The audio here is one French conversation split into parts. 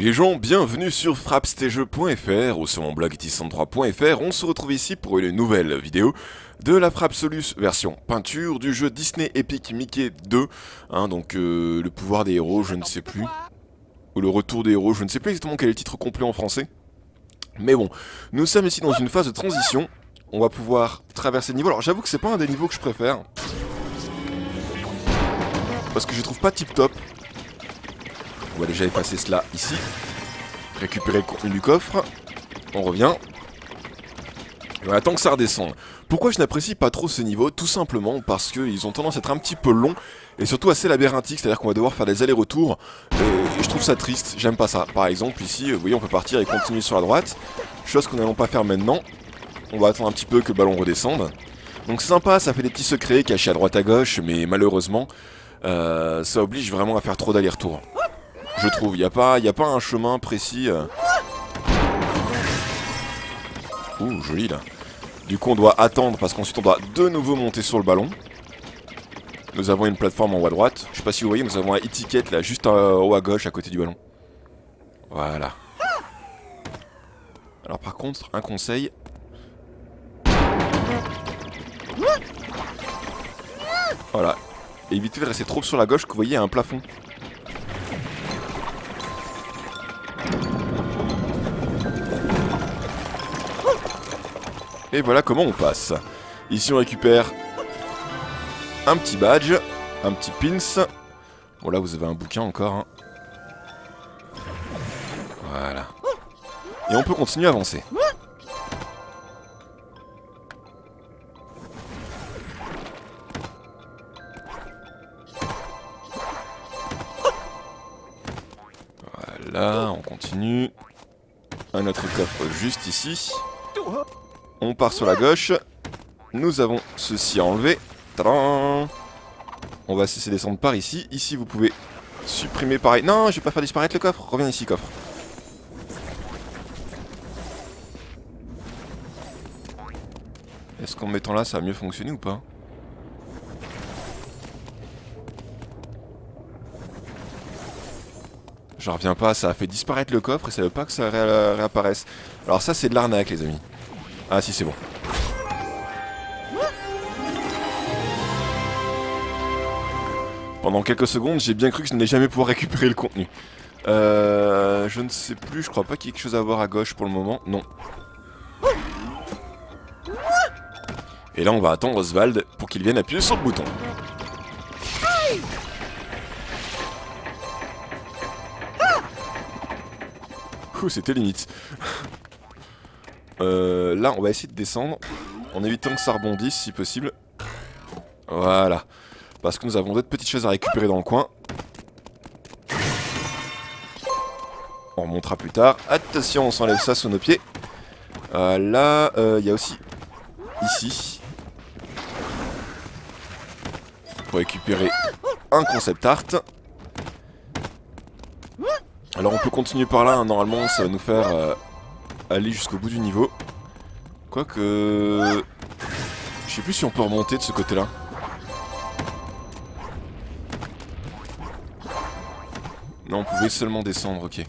les gens, bienvenue sur frappstagejeux.fr ou sur mon blog itis103.fr. On se retrouve ici pour une nouvelle vidéo de la Frappe Solus version peinture du jeu Disney Epic Mickey 2. Donc le pouvoir des héros, je ne sais plus. Ou le retour des héros, je ne sais plus exactement quel est le titre complet en français. Mais bon, nous sommes ici dans une phase de transition. On va pouvoir traverser le niveau. Alors j'avoue que c'est pas un des niveaux que je préfère. Parce que je trouve pas tip top. On va déjà effacer cela ici. Récupérer le contenu du coffre. On revient. Et on attend que ça redescende. Pourquoi je n'apprécie pas trop ce niveau? Tout simplement parce qu'ils ont tendance à être un petit peu longs. Et surtout assez labyrinthiques, c'est-à-dire qu'on va devoir faire des allers-retours. Et je trouve ça triste, j'aime pas ça. Par exemple, ici, vous voyez, on peut partir et continuer sur la droite. Chose que nous n'allons pas faire maintenant. On va attendre un petit peu que le ballon redescende. Donc c'est sympa, ça fait des petits secrets cachés à droite à gauche. Mais malheureusement, ça oblige vraiment à faire trop d'allers-retours. Je trouve, il n'y a pas un chemin précis. Ouh, joli là. Du coup, on doit attendre parce qu'ensuite on doit de nouveau monter sur le ballon. Nous avons une plateforme en haut à droite. Je sais pas si vous voyez, nous avons un étiquette là, juste en haut à gauche, à côté du ballon. Voilà. Alors par contre, un conseil. Voilà. Évitez de rester trop sur la gauche, que vous voyez, il y a un plafond. Et voilà comment on passe. Ici on récupère un petit badge, un petit pins. Bon là vous avez un bouquin encore. Hein. Voilà. Et on peut continuer à avancer. Voilà, on continue. Un autre coffre juste ici. On part sur la gauche. Nous avons ceci à enlever. Tadam. On va cesser de descendre par ici. Ici, vous pouvez supprimer pareil. Non, je vais pas faire disparaître le coffre. Reviens ici, coffre. Est-ce qu'en me mettant là, ça va mieux fonctionner ou pas? J'en reviens pas. Ça a fait disparaître le coffre et ça veut pas que ça réapparaisse. Alors ça, c'est de l'arnaque, les amis. Ah si, c'est bon. Pendant quelques secondes, j'ai bien cru que je n'allais jamais pouvoir récupérer le contenu. Je ne sais plus, je crois pas qu'il y ait quelque chose à voir à gauche pour le moment. Non. Et là, on va attendre Oswald pour qu'il vienne appuyer sur le bouton. Ouh, c'était limite. Là, on va essayer de descendre en évitant que ça rebondisse si possible. Voilà. Parce que nous avons d'autres petites choses à récupérer dans le coin. On remontera plus tard. Attention, on s'enlève ça sous nos pieds. Là, il y a aussi ici. Pour récupérer un concept art. Alors on peut continuer par là, hein. Normalement ça va nous faire aller jusqu'au bout du niveau. Quoique... Je sais plus si on peut remonter de ce côté-là. Non, on pouvait seulement descendre, ok.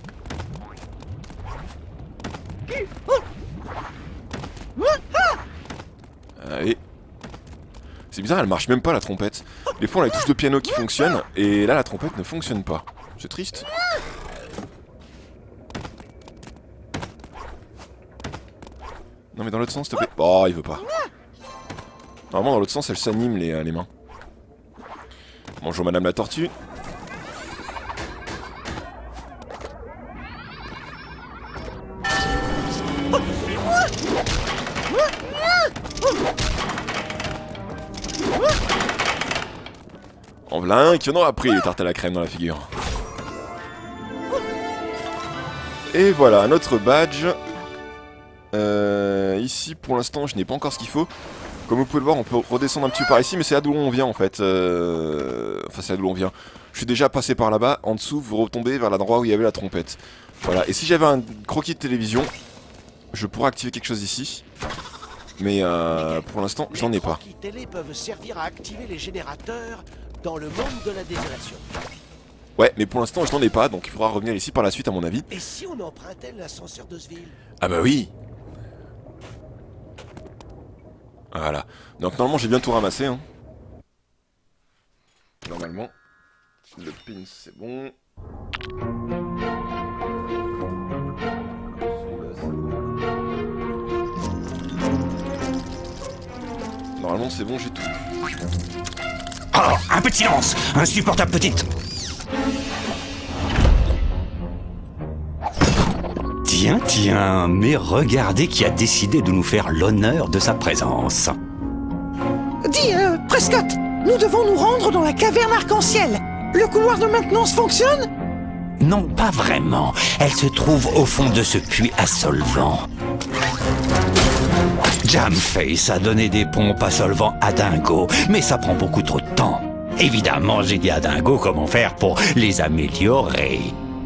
Allez. C'est bizarre, elle marche même pas la trompette. Des fois on a les touches de piano qui fonctionnent, et là la trompette ne fonctionne pas. C'est triste. Non mais dans l'autre sens s'il te plaît. Oh, il veut pas. Normalement dans l'autre sens elle s'anime les mains. Bonjour madame la tortue. En voilà un qui en aura pris les tartes à la crème dans la figure. Et voilà un autre badge. Ici pour l'instant je n'ai pas encore ce qu'il faut. Comme vous pouvez le voir on peut redescendre un petit peu par ici. Mais c'est là d'où on vient en fait. Enfin c'est là d'où on vient. Je suis déjà passé par là-bas. En dessous vous retombez vers l'endroit où il y avait la trompette. Voilà. Et si j'avais un croquis de télévision, je pourrais activer quelque chose ici. Mais pour l'instant j'en ai pas. Les télé peuvent servir à activer les générateurs dans le monde de la désolation. Ouais, mais pour l'instant, je n'en ai pas, donc il faudra revenir ici par la suite, à mon avis. Et si on empruntait l'ascenseur d'Osville? Ah bah oui. Voilà. Donc normalement, j'ai bien tout ramassé, hein. Normalement. Le pin, c'est bon. Normalement, c'est bon, j'ai tout. Oh, un peu de silence! Insupportable petite! Tiens, tiens, mais regardez qui a décidé de nous faire l'honneur de sa présence. Dis, Prescott, nous devons nous rendre dans la caverne arc-en-ciel. Le couloir de maintenance fonctionne? Non, pas vraiment. Elle se trouve au fond de ce puits à solvant. Jamface a donné des pompes à solvant à Dingo, mais ça prend beaucoup trop de temps. Évidemment, j'ai dit à Dingo comment faire pour les améliorer.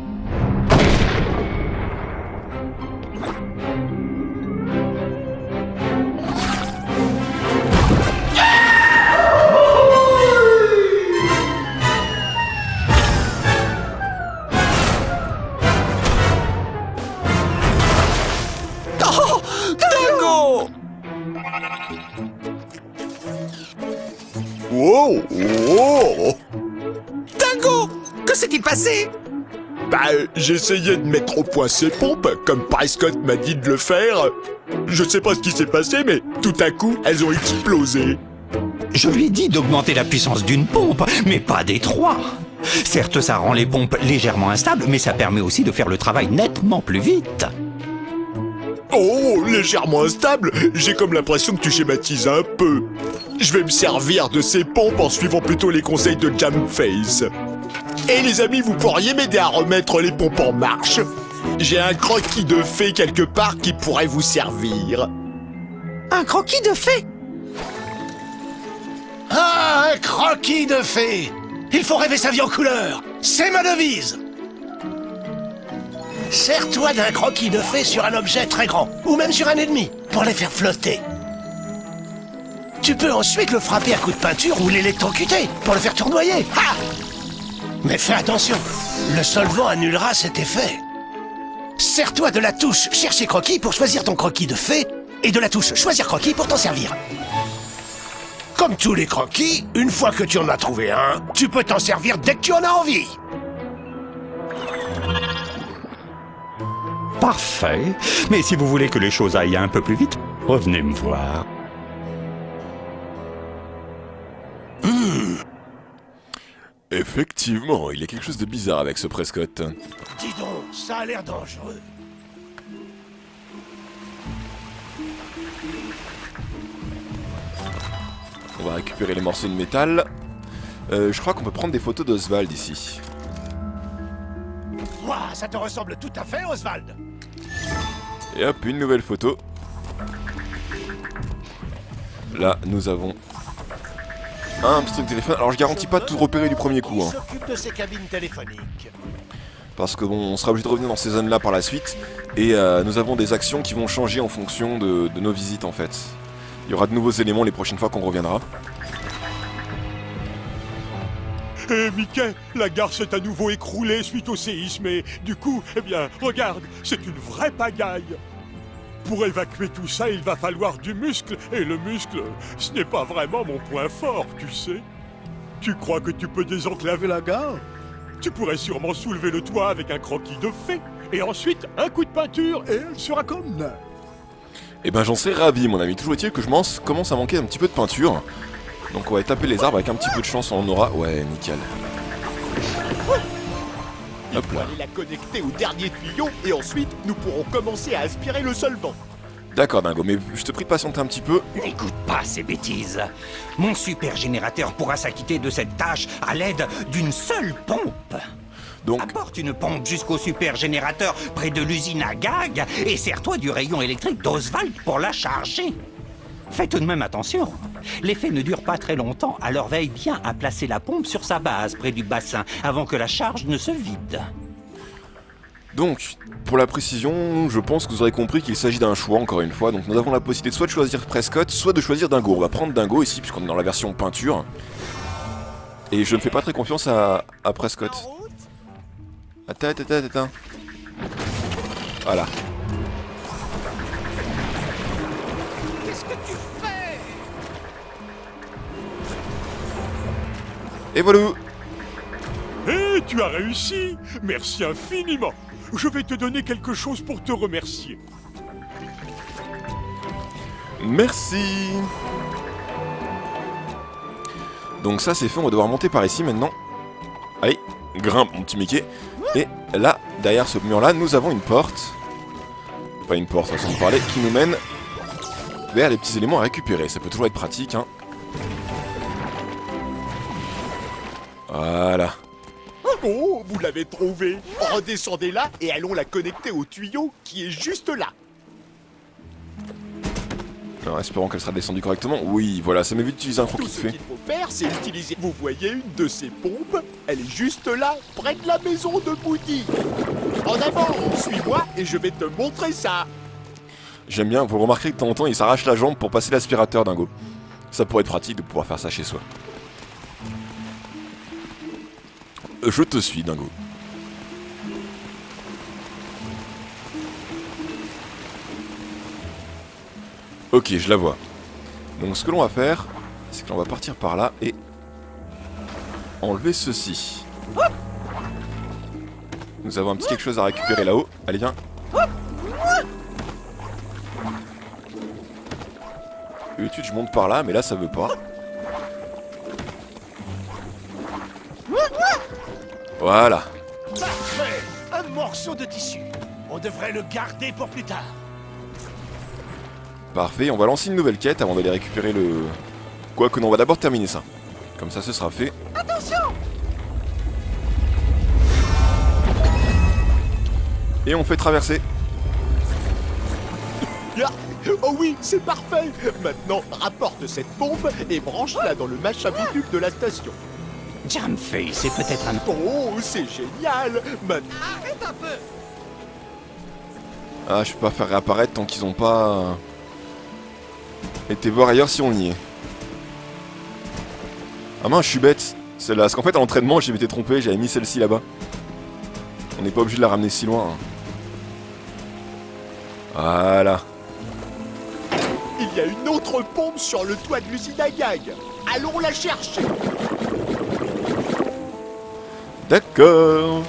Wow, wow. Dingo! Que s'est-il passé? Bah, j'essayais de mettre au point ces pompes, comme Prescott m'a dit de le faire. Je sais pas ce qui s'est passé, mais tout à coup, elles ont explosé. Je lui ai dit d'augmenter la puissance d'une pompe, mais pas des trois. Certes, ça rend les pompes légèrement instables, mais ça permet aussi de faire le travail nettement plus vite. Oh, légèrement instable. J'ai comme l'impression que tu schématises un peu. Je vais me servir de ces pompes en suivant plutôt les conseils de Jamface. Et les amis, vous pourriez m'aider à remettre les pompes en marche? J'ai un croquis de fée quelque part qui pourrait vous servir. Un croquis de fée? Ah, un croquis de fée! Il faut rêver sa vie en couleur! C'est ma devise! Sers-toi d'un croquis de fée sur un objet très grand, ou même sur un ennemi, pour les faire flotter. Tu peux ensuite le frapper à coups de peinture ou l'électrocuter, pour le faire tournoyer. Ha! Mais fais attention, le solvant annulera cet effet. Sers-toi de la touche Chercher croquis pour choisir ton croquis de fée, et de la touche Choisir croquis pour t'en servir. Comme tous les croquis, une fois que tu en as trouvé un, tu peux t'en servir dès que tu en as envie. Parfait. Mais si vous voulez que les choses aillent un peu plus vite, revenez me voir. Effectivement, il y a quelque chose de bizarre avec ce Prescott. Dis donc, ça a l'air dangereux. On va récupérer les morceaux de métal. Je crois qu'on peut prendre des photos d'Oswald ici. Ouah, ça te ressemble tout à fait, Oswald. Et hop, une nouvelle photo. Là, nous avons un petit truc de téléphone. Alors, je garantis pas de tout repérer du premier coup. Il s'occupe de ses cabines téléphoniques. Parce que bon, on sera obligé de revenir dans ces zones-là par la suite. Et nous avons des actions qui vont changer en fonction de nos visites, en fait. Il y aura de nouveaux éléments les prochaines fois qu'on reviendra. Eh Mickey, la gare s'est à nouveau écroulée suite au séisme et du coup, eh bien, regarde, c'est une vraie pagaille. Pour évacuer tout ça, il va falloir du muscle, et le muscle, ce n'est pas vraiment mon point fort, tu sais. Tu crois que tu peux désenclaver la gare? Tu pourrais sûrement soulever le toit avec un croquis de fée, et ensuite un coup de peinture et elle sera comme neuf. Eh ben, j'en serais ravi, mon ami. Toujours est-il que je commence à manquer un petit peu de peinture. Donc on va taper les arbres avec un petit peu de chance, on en aura. Ouais, nickel. Il faut aller la connecter au dernier tuyau et ensuite nous pourrons commencer à aspirer le solvant. D'accord, Dingo, mais je te prie de patienter un petit peu. N'écoute pas ces bêtises. Mon super générateur pourra s'acquitter de cette tâche à l'aide d'une seule pompe. Donc, Apporte une pompe jusqu'au super générateur près de l'usine à gag et sers-toi du rayon électrique d'Oswald pour la charger. Fais tout de même attention. L'effet ne dure pas très longtemps, alors veille bien à placer la pompe sur sa base près du bassin avant que la charge ne se vide. Donc, pour la précision, je pense que vous aurez compris qu'il s'agit d'un choix, encore une fois. Donc nous avons la possibilité soit de choisir Prescott, soit de choisir Dingo. On va prendre Dingo ici, puisqu'on est dans la version peinture. Et je ne fais pas très confiance à Prescott. Attends. Voilà. Qu'est-ce que tu fais? Et voilà. Eh, tu as réussi! Merci infiniment! Je vais te donner quelque chose pour te remercier. Merci. Donc ça c'est fait, on va devoir monter par ici maintenant. Allez, grimpe mon petit Mickey. Et là, derrière ce mur là, nous avons une porte. Pas une porte, façon de parler, qui nous mène vers les petits éléments à récupérer. Ça peut toujours être pratique, hein. Voilà. Oh, vous l'avez trouvé. Redescendez là et allons la connecter au tuyau qui est juste là. Alors, espérons qu'elle sera descendue correctement. Oui, voilà, ça m'évite d'utiliser un Tout croquis ce fait. qu'il faut faire, c'est utiliser... Vous voyez une de ces pompes? Elle est juste là, près de la maison de Woody. En avant, suis-moi et je vais te montrer ça. J'aime bien, vous remarquerez que de temps en temps, il s'arrache la jambe pour passer l'aspirateur, Dingo. Ça pourrait être pratique de pouvoir faire ça chez soi. Je te suis, Dingo. Ok, je la vois. Donc ce que l'on va faire, c'est que l'on va partir par là et enlever ceci. Nous avons un petit quelque chose à récupérer là-haut. Allez, viens. D'habitude, je monte par là, mais là, ça veut pas. Voilà. Parfait! Un morceau de tissu. On devrait le garder pour plus tard. Parfait, on va lancer une nouvelle quête avant d'aller récupérer le... Quoique non, on va d'abord terminer ça. Comme ça, ce sera fait. Attention! Et on fait traverser. Ah, oh oui, c'est parfait. Maintenant, rapporte cette pompe et branche-la dans le machin bidule de la station. Jamface, c'est peut-être un... Oh, c'est génial. Maintenant... Arrête un peu! Ah, je peux pas faire réapparaître tant qu'ils ont pas... été voir ailleurs si on y est. Ah mince, je suis bête. Celle-là, parce qu'en fait à l'entraînement, je m'étais trompé, j'avais mis celle-ci là-bas. On n'est pas obligé de la ramener si loin. Hein. Voilà. Il y a une autre pompe sur le toit de l'usine à gag. Allons la chercher. D'accord.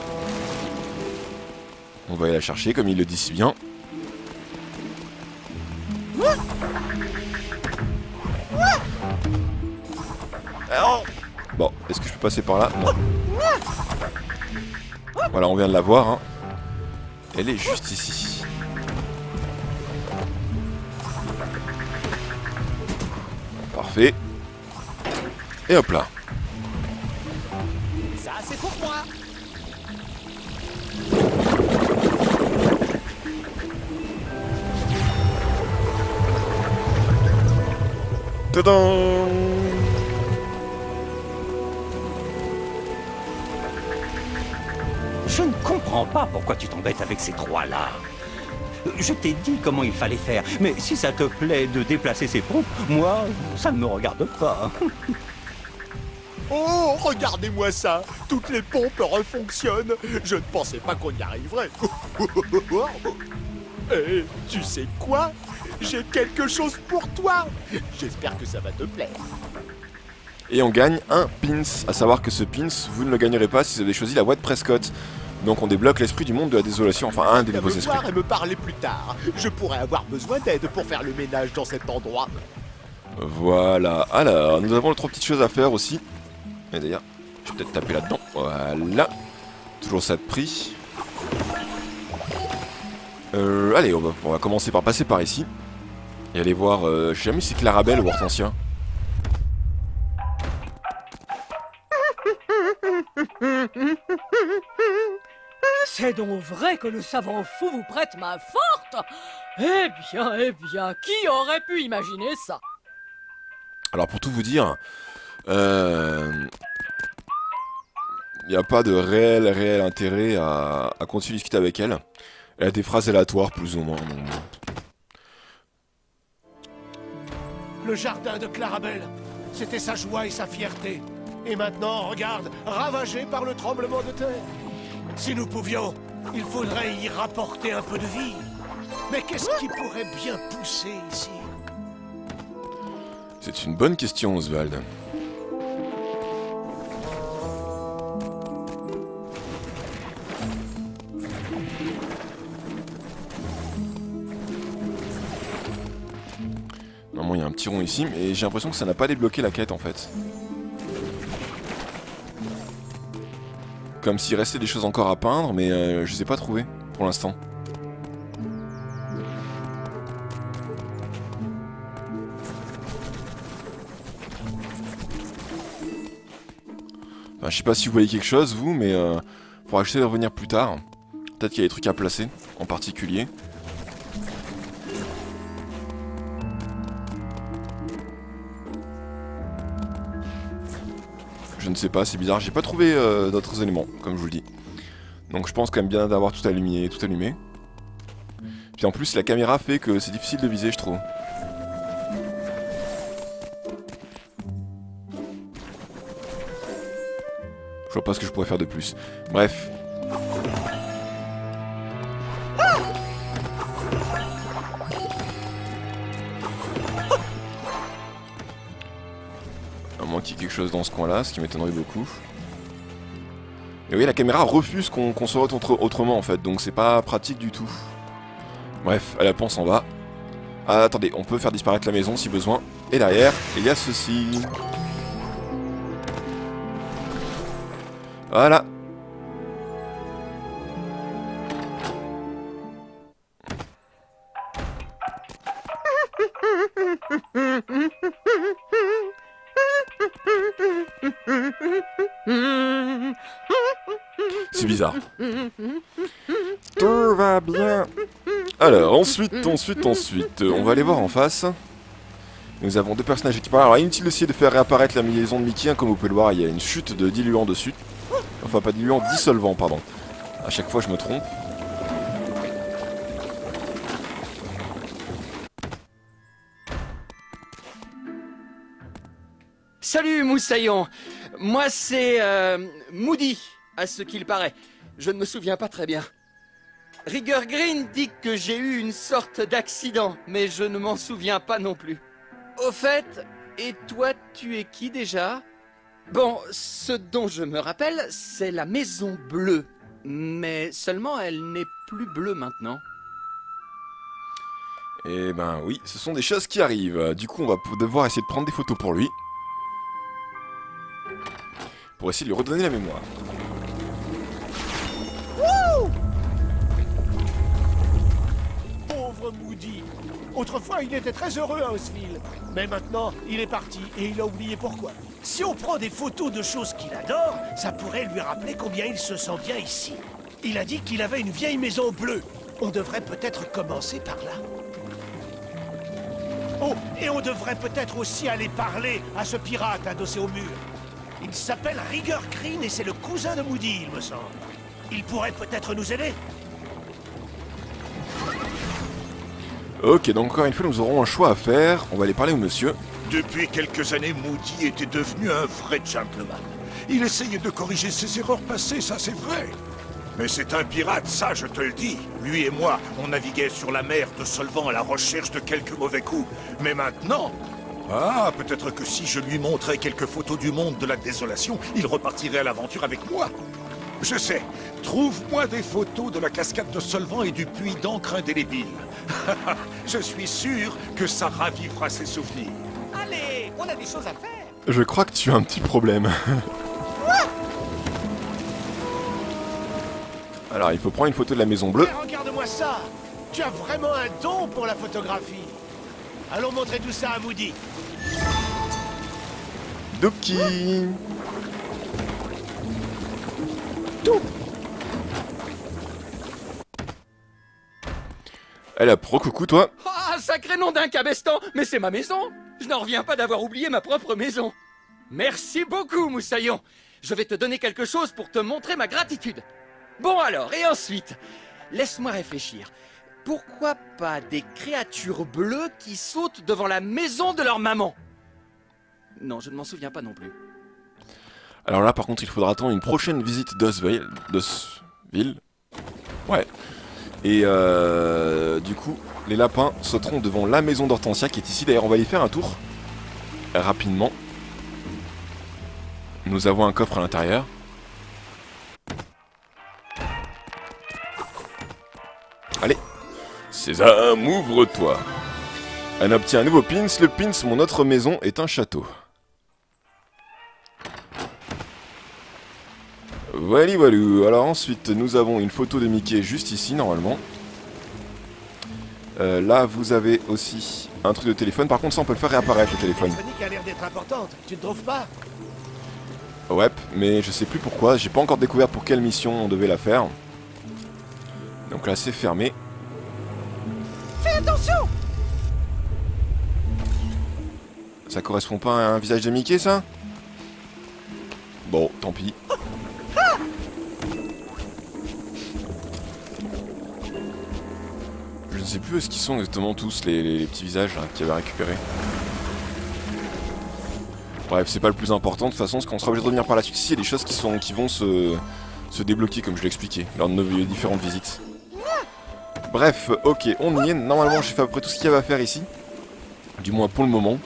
On va aller la chercher comme il le dit si bien. Bon, est-ce que je peux passer par là? Non. Voilà, on vient de la voir. Hein. Elle est juste ici. Parfait. Et hop là. Ça, c'est pour moi. Tadam! Je ne comprends pas pourquoi tu t'embêtes avec ces trois-là. Je t'ai dit comment il fallait faire, mais si ça te plaît de déplacer ces pompes, moi, ça ne me regarde pas. Oh, regardez-moi ça. Toutes les pompes refonctionnent. Je ne pensais pas qu'on y arriverait. Eh, tu sais quoi? J'ai quelque chose pour toi. J'espère que ça va te plaire. Et on gagne un pins. À savoir que ce pins, vous ne le gagnerez pas si vous avez choisi la voie de Prescott. Donc on débloque l'esprit du monde de la désolation, enfin un des Viens nouveaux me esprits. voir et me parler plus tard. Je pourrais avoir besoin d'aide pour faire le ménage dans cet endroit. Voilà. Alors, nous avons 3 petites choses à faire aussi. Et d'ailleurs, je vais peut-être taper là-dedans. Voilà. Toujours ça de prix. Allez, on va commencer par passer par ici. Et aller voir, je sais jamais si c'est Clarabelle ou Hortensia. C'est donc vrai que le savant fou vous prête main forte? Eh bien, qui aurait pu imaginer ça? Alors pour tout vous dire, il n'y a pas de réel intérêt à continuer à discuter avec elle. Elle a des phrases aléatoires plus ou moins. Le jardin de Clarabelle, c'était sa joie et sa fierté. Et maintenant, regarde, ravagé par le tremblement de terre. Si nous pouvions, il faudrait y rapporter un peu de vie. Mais qu'est-ce qui pourrait bien pousser ici? C'est une bonne question, Oswald. Normalement, il y a un petit rond ici, mais j'ai l'impression que ça n'a pas débloqué la quête, en fait. Comme s'il restait des choses encore à peindre, mais je les ai pas trouvées, pour l'instant. Enfin, je sais pas si vous voyez quelque chose, vous, mais faudra que j'essaie de revenir plus tard. Peut-être qu'il y a des trucs à placer, en particulier. Je ne sais pas, c'est bizarre, j'ai pas trouvé d'autres éléments, comme je vous le dis. Donc je pense quand même bien d'avoir tout allumé, Puis en plus la caméra fait que c'est difficile de viser, je trouve. Je vois pas ce que je pourrais faire de plus. Bref. À moins qu'il y ait quelque chose dans ce coin-là, ce qui m'étonnerait beaucoup. Et oui, la caméra refuse qu'on se voit autrement en fait, donc c'est pas pratique du tout. Bref, allez, on s'en va. Ah, attendez, on peut faire disparaître la maison si besoin. Et derrière, il y a ceci. Voilà. C'est bizarre. Tout va bien. Alors, ensuite, on va aller voir en face. Nous avons deux personnages qui parlent. Alors, inutile d'essayer de faire réapparaître la maison de Mickey. Hein, comme vous pouvez le voir, il y a une chute de diluant dessus. Enfin, pas diluant, dissolvant, pardon. À chaque fois, je me trompe. Salut Moussaillon. Moi c'est Moody, à ce qu'il paraît. Je ne me souviens pas très bien. Rigger Green dit que j'ai eu une sorte d'accident, mais je ne m'en souviens pas non plus. Au fait, et toi tu es qui déjà? Bon, ce dont je me rappelle, c'est la Maison Bleue. Mais seulement elle n'est plus bleue maintenant. Eh ben oui, ce sont des choses qui arrivent. Du coup, on va devoir essayer de prendre des photos pour lui. Pour essayer de lui redonner la mémoire. Pauvre Moody. Autrefois, il était très heureux à Osville. Mais maintenant, il est parti et il a oublié pourquoi. Si on prend des photos de choses qu'il adore, ça pourrait lui rappeler combien il se sent bien ici. Il a dit qu'il avait une vieille maison bleue. On devrait peut-être commencer par là. Oh, et on devrait peut-être aussi aller parler à ce pirate adossé au mur. Il s'appelle Rigger Green et c'est le cousin de Moody, il me semble. Il pourrait peut-être nous aider. Ok, donc encore une fois, nous aurons un choix à faire. On va aller parler au monsieur. Depuis quelques années, Moody était devenu un vrai gentleman. Il essayait de corriger ses erreurs passées, ça c'est vrai. Mais c'est un pirate, ça je te le dis. Lui et moi, on naviguait sur la mer de Solvant à la recherche de quelques mauvais coups. Mais maintenant... Ah, peut-être que si je lui montrais quelques photos du monde de la désolation, il repartirait à l'aventure avec moi. Je sais, trouve-moi des photos de la cascade de Solvant et du puits d'encre indélébile. Je suis sûr que ça ravivera ses souvenirs. Allez, on a des choses à faire. Je crois que tu as un petit problème. Alors, il faut prendre une photo de la Maison Bleue. Hey, regarde-moi ça. Tu as vraiment un don pour la photographie. Allons montrer tout ça à Moody. Doki. Tout. Elle a pro coucou toi. Ah, sacré nom d'un cabestan. Mais c'est ma maison. Je n'en reviens pas d'avoir oublié ma propre maison. Merci beaucoup, Moussaillon. Je vais te donner quelque chose pour te montrer ma gratitude. Bon alors, et ensuite, laisse-moi réfléchir. Pourquoi pas des créatures bleues qui sautent devant la maison de leur maman? Non, je ne m'en souviens pas non plus. Alors là, par contre, il faudra attendre une prochaine visite d'Osvale. ville. Ouais. Et du coup, les lapins sauteront devant la maison d'Hortensia qui est ici. D'ailleurs, on va y faire un tour rapidement. Nous avons un coffre à l'intérieur. Allez, Sésame, ouvre-toi. On obtient un nouveau pins. Le pins, mon autre maison, est un château. Voilà, voilà. Alors ensuite, nous avons une photo de Mickey juste ici, normalement. Là, vous avez aussi un truc de téléphone. Par contre, ça, on peut le faire réapparaître, le téléphone. La mécanique a l'air d'être importante, tu ne trouves pas? Ouais, mais je sais plus pourquoi. J'ai pas encore découvert pour quelle mission on devait la faire. Donc là, c'est fermé. Fais attention! Ça correspond pas à un visage de Mickey, ça? Bon, tant pis. Je ne sais plus ce qu'ils sont exactement tous les petits visages qu'il y avait récupérés. Bref, c'est pas le plus important de toute façon, parce qu'on sera obligé de revenir par la suite. Ici, il y a des choses qui vont se débloquer, comme je l'ai expliqué, lors de nos différentes visites. Bref, ok, on y est. Normalement, j'ai fait à peu près tout ce qu'il y avait à faire ici. Du moins pour le moment.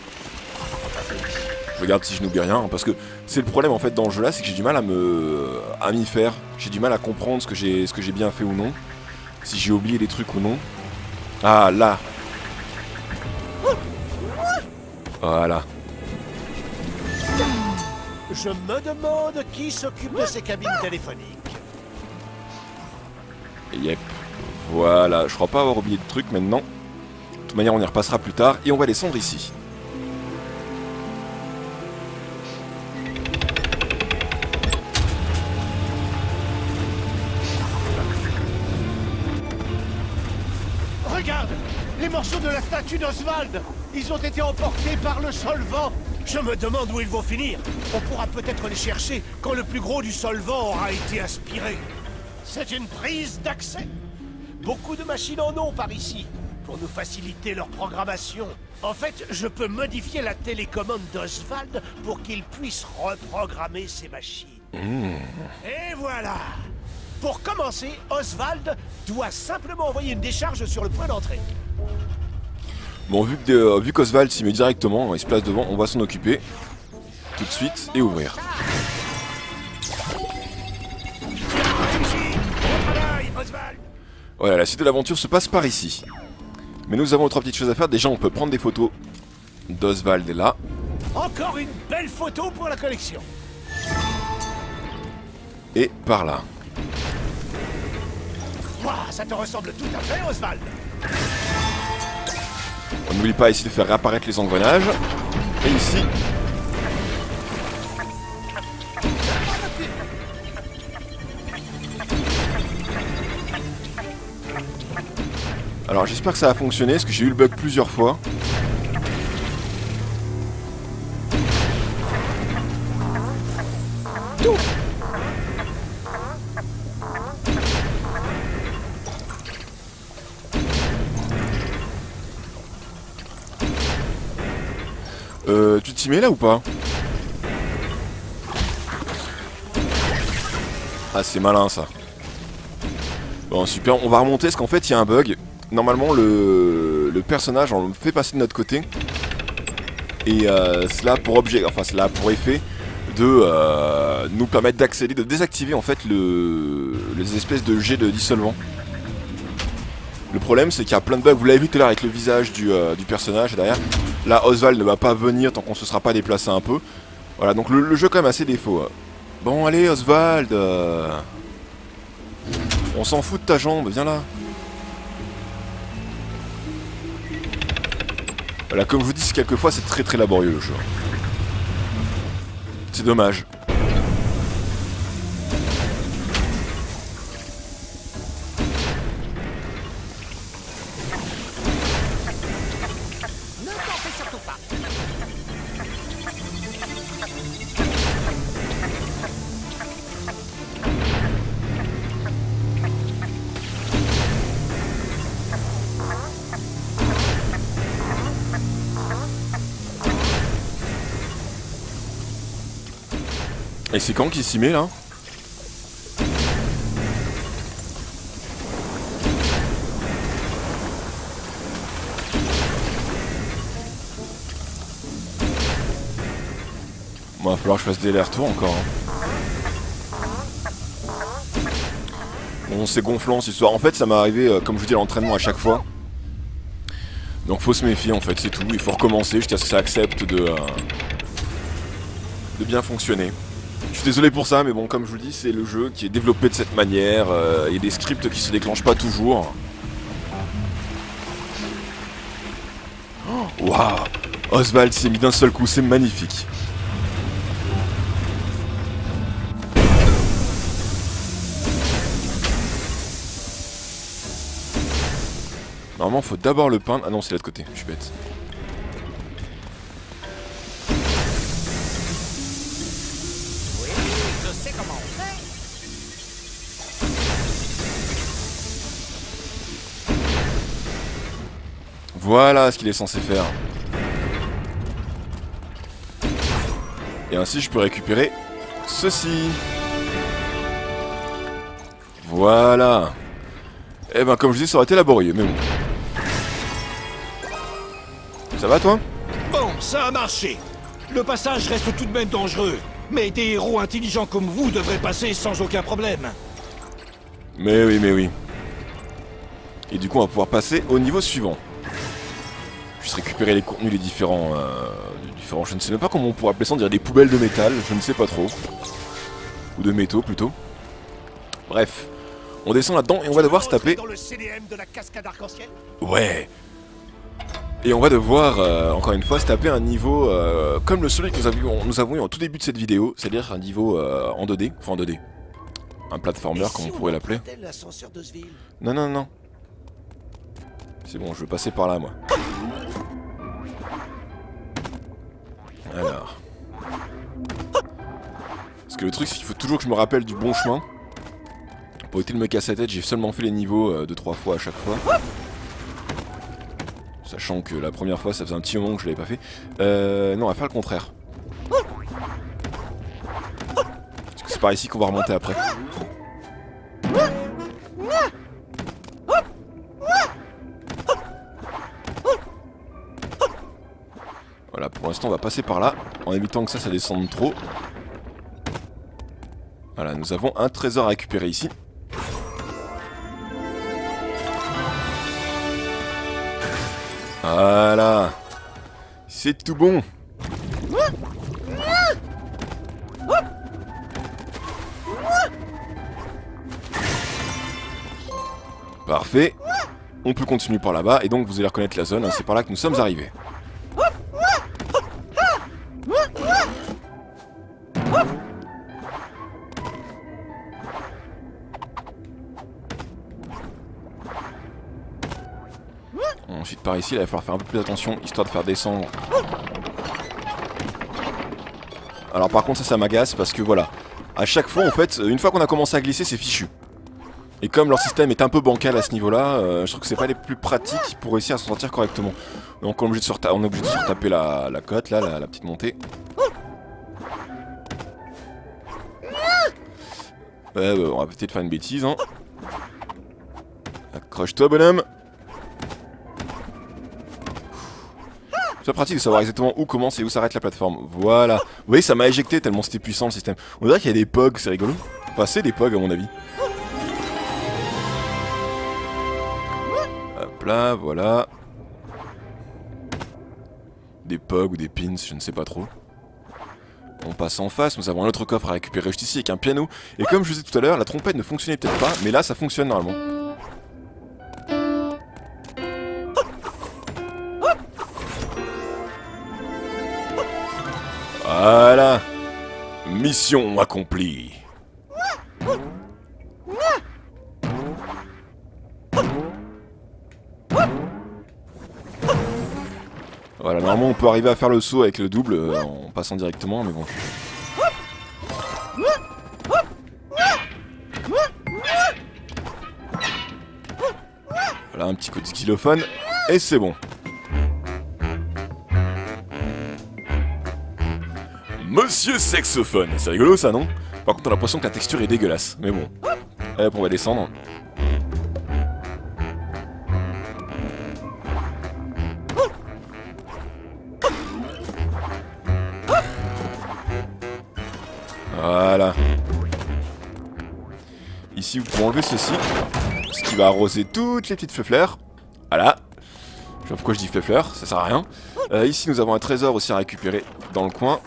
Je regarde si je n'oublie rien, hein, parce que c'est le problème en fait dans le jeu là, c'est que j'ai du mal à m'y faire. J'ai du mal à comprendre ce que j'ai bien fait ou non. Si j'ai oublié des trucs ou non. Ah, là. Voilà. Je me demande qui s'occupe de ces cabines téléphoniques. Yep. Voilà, je crois pas avoir oublié de trucs maintenant. De toute manière, on y repassera plus tard. Et on va descendre ici. Regarde, les morceaux de la statue d'Oswald. Ils ont été emportés par le solvant. Je me demande où ils vont finir. On pourra peut-être les chercher quand le plus gros du solvant aura été aspiré. C'est une prise d'accès. Beaucoup de machines en ont par ici, pour nous faciliter leur programmation. En fait, je peux modifier la télécommande d'Oswald pour qu'il puisse reprogrammer ses machines. Et voilà. Pour commencer, Oswald doit simplement envoyer une décharge sur le point d'entrée. Bon, vu qu'Oswald s'y met directement, il se place devant, on va s'en occuper tout de suite et ouvrir. Voilà, la suite de l'aventure se passe par ici. Mais nous avons trois petites choses à faire. Déjà, on peut prendre des photos d'Oswald là. Encore une belle photo pour la collection. Et par là. Ouah, ça te ressemble tout à fait, Oswald. On n'oublie pas ici de faire réapparaître les engrenages. Et ici... Alors j'espère que ça a fonctionné, parce que j'ai eu le bug plusieurs fois. Tout. Tu t'y mets là ou pas? Ah, c'est malin ça. Bon, super, on va remonter parce qu'en fait il y a un bug. Normalement le personnage on le fait passer de notre côté. Et cela a pour objet, enfin cela a pour effet de nous permettre d'accéder, de désactiver en fait les espèces de jets de dissolvant. Le problème c'est qu'il y a plein de bugs, vous l'avez vu tout à l'heure avec le visage du personnage derrière. Là Oswald ne va pas venir tant qu'on se sera pas déplacé un peu. Voilà, donc le jeu quand même a ses défauts. Bon allez Oswald, on s'en fout de ta jambe, viens là. Voilà, comme je vous dis, quelquefois c'est très très laborieux le jeu. C'est dommage. Ne t'en fais surtout pas. Et c'est quand qu'il s'y met là? va falloir que je fasse des allers-retours encore. Bon, c'est gonflant cette histoire. En fait, ça m'est arrivé, comme je vous dis, à l'entraînement à chaque fois. Donc faut se méfier en fait, c'est tout. Il faut recommencer jusqu'à ce que ça accepte de bien fonctionner. Je suis désolé pour ça, mais bon, comme je vous dis, c'est le jeu qui est développé de cette manière. Il y a des scripts qui se déclenchent pas toujours. Waouh! Oswald s'est mis d'un seul coup, c'est magnifique. Normalement, faut d'abord le peindre. Ah non, c'est de l'autre côté, je suis bête. Oui, je sais comment on fait. Voilà ce qu'il est censé faire. Et ainsi, je peux récupérer ceci. Voilà. Eh ben, comme je dis, ça aurait été laborieux, mais bon. Ça va, toi? Bon, ça a marché. Le passage reste tout de même dangereux. Mais des héros intelligents comme vous devraient passer sans aucun problème. Mais oui, mais oui. Et du coup, on va pouvoir passer au niveau suivant. Juste récupérer les contenus des différents... je ne sais même pas comment on pourrait appeler ça, on dirait des poubelles de métal, je ne sais pas trop. Ou de métaux, plutôt. Bref. On descend là-dedans et on va devoir se taper... Dans le CDM de la cascade arc-en-ciel ? Ouais. Et on va devoir, encore une fois, se taper un niveau comme celui que nous avons eu en tout début de cette vidéo, c'est-à-dire un niveau en 2D, enfin en 2D. Un platformer, comme on pourrait l'appeler. Non, non, non. C'est bon, je veux passer par là, moi. Alors. Parce que le truc, c'est qu'il faut toujours que je me rappelle du bon chemin. Pour éviter de me casser la tête, j'ai seulement fait les niveaux 2-3 fois à chaque fois. Sachant que la première fois, ça faisait un petit moment que je l'avais pas fait. Non, on va faire le contraire. Parce que c'est par ici qu'on va remonter après. Voilà, pour l'instant, on va passer par là, en évitant que ça descende trop. Voilà, nous avons un trésor à récupérer ici. Voilà. C'est tout bon. Parfait. On peut continuer par là-bas, et donc vous allez reconnaître la zone, hein, c'est par là que nous sommes arrivés. Ensuite par ici, là, il va falloir faire un peu plus attention, histoire de faire descendre. Alors par contre ça m'agace parce que voilà, à chaque fois en fait, une fois qu'on a commencé à glisser, c'est fichu. Et comme leur système est un peu bancal à ce niveau-là, je trouve que c'est pas les plus pratiques pour réussir à s'en sortir correctement. Donc on est obligé de se retaper la côte, là, la petite montée. On va peut-être faire une bêtise, hein. Accroche-toi, bonhomme. C'est pratique de savoir exactement où commence et où s'arrête la plateforme. Voilà. Vous voyez, ça m'a éjecté tellement c'était puissant le système. On dirait qu'il y a des pogs, c'est rigolo. Enfin, c'est des pogs à mon avis. Hop là, voilà. Des pogs ou des pins, je ne sais pas trop. On passe en face, nous avons un autre coffre à récupérer juste ici avec un piano. Et comme je vous disais tout à l'heure, la trompette ne fonctionnait peut-être pas, mais là ça fonctionne normalement. Voilà. Mission accomplie. Voilà, normalement on peut arriver à faire le saut avec le double en passant directement, mais bon. Voilà, un petit coup de xylophone, et c'est bon. Monsieur Saxophone, c'est rigolo ça, non? Par contre on a l'impression que la texture est dégueulasse, mais bon. Hop, on va descendre. Voilà. Ici, vous pouvez enlever ceci. Ce qui va arroser toutes les petites fleurs. Voilà. Je sais pas pourquoi je dis fleurs, ça sert à rien. Ici, nous avons un trésor aussi à récupérer dans le coin.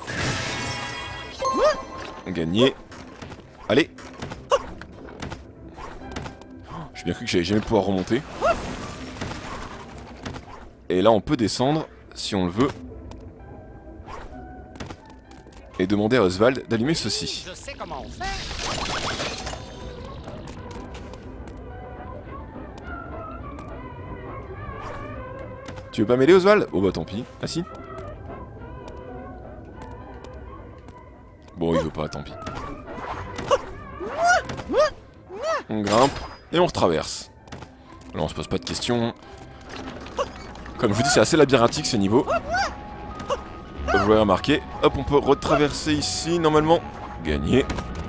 Gagné. Allez. J'ai bien cru que j'allais jamais pouvoir remonter. Et là, on peut descendre, si on le veut. Et demander à Oswald d'allumer ceci. Je sais comment on fait. Tu veux pas m'aider, Oswald? Oh bah tant pis. Ah si. Bon, il veut pas, tant pis. On grimpe et on retraverse. Là, on se pose pas de questions. Comme je vous dis, c'est assez labyrinthique ce niveau. Vous l'avez remarqué. Hop, on peut retraverser ici, normalement. Gagné.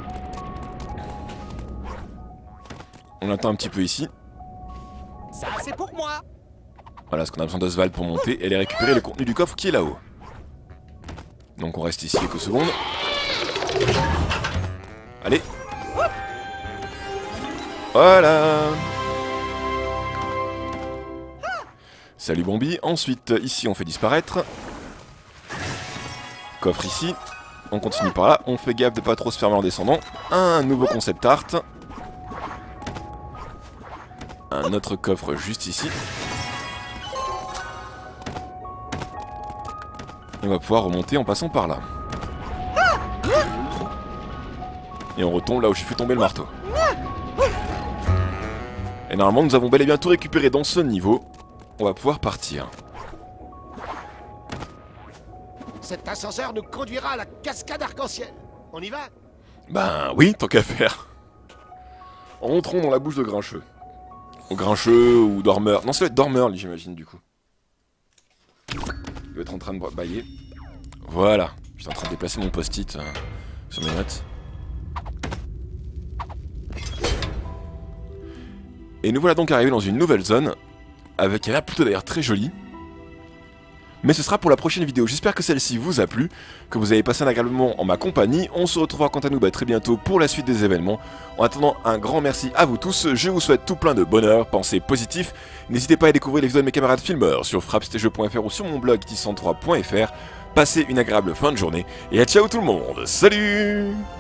On attend un petit peu ici. Ça, c'est pour moi. Voilà ce qu'on a besoin d'Oswald pour monter et aller récupérer le contenu du coffre qui est là-haut. Donc on reste ici quelques secondes. Allez. Voilà. Salut Bombi. Ensuite, ici on fait disparaître. Coffre ici. On continue par là. On fait gaffe de pas trop se fermer en descendant. Un nouveau concept art. Un autre coffre juste ici. Et on va pouvoir remonter en passant par là. Et on retombe là où j'ai fait tomber le marteau. Et normalement nous avons bel et bien tout récupéré dans ce niveau. On va pouvoir partir. Cet ascenseur nous conduira à la cascade arc-en-ciel. On y va? Ben oui, tant qu'à faire. Rentrons dans la bouche de Grincheux. Ou Grincheux ou Dormeur. Non, ça va être Dormeur, j'imagine, du coup. Il va être en train de bailler. Voilà. Je suis en train de déplacer mon post-it sur mes notes. Et nous voilà donc arrivés dans une nouvelle zone. Avec un air plutôt d'ailleurs très joli. Mais ce sera pour la prochaine vidéo. J'espère que celle-ci vous a plu, que vous avez passé un agréable moment en ma compagnie. On se retrouvera quant à nous très bientôt pour la suite des événements. En attendant, un grand merci à vous tous. Je vous souhaite tout plein de bonheur, pensez positif. N'hésitez pas à découvrir les vidéos de mes camarades filmeurs sur frappstjeux.fr ou sur mon blog 1003.fr. Passez une agréable fin de journée et à ciao tout le monde. Salut!